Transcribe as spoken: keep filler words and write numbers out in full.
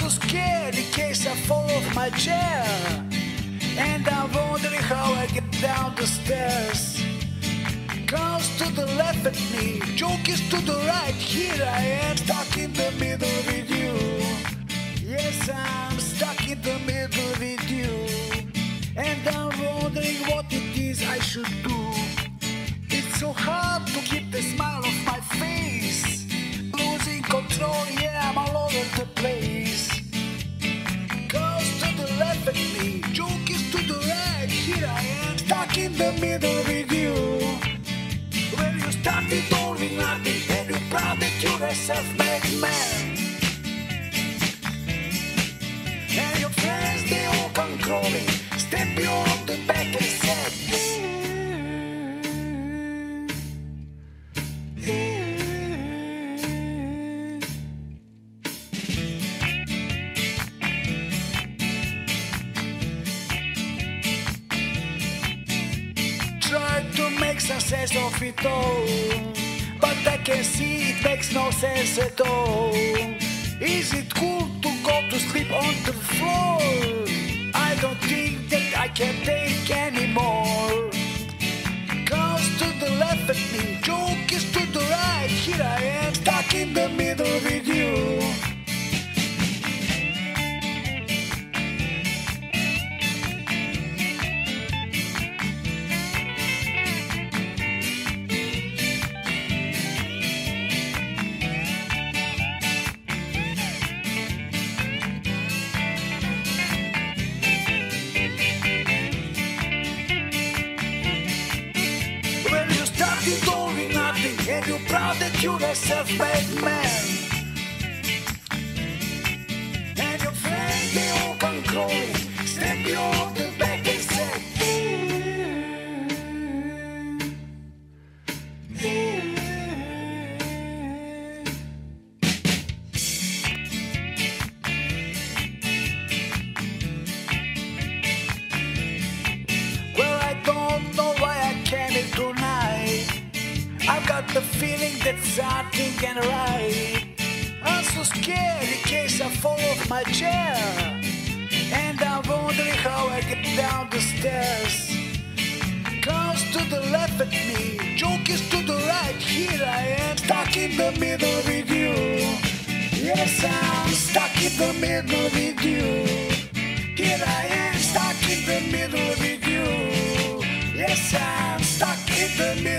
so scared in case I fall off my chair, and I'm wondering how I get down the stairs. Clowns to the left at me, jokers to the right. Here I am, stuck in the middle with you. Yes, I'm stuck in the middle with you, and I'm wondering what it is I should do. It's so hard to keep the smile off my face. Losing control, yeah, I'm all over the place. Clowns to the left at me, jokers to the right. Here I am, stuck in the middle with you. Well, you started all with nothing, and you're proud that you're a self-made man. And your friends, they all come crawling, step you on the back and said, try to make some sense of it all, but I can see it makes no sense at all. Is it cool to go to sleep on the floor? I don't think that I can take anymore. Clowns to the left at me, jokers to the right. Here I am, stuck in the middle with you. Started doing nothing, and you're proud that you're a self-made man. And your friends, they all come crawling, step you on the back and say, well, I don't know why I came here tonight. I've got the feeling that something ain't right. I'm so scared in case I fall off my chair, and I'm wondering how I get down the stairs. Clowns to the left at me, jokers to the right. Here I am, stuck in the middle with you. Yes, I'm stuck in the middle with you. Here I am, stuck in the middle with you. Yes, I'm stuck in the middle.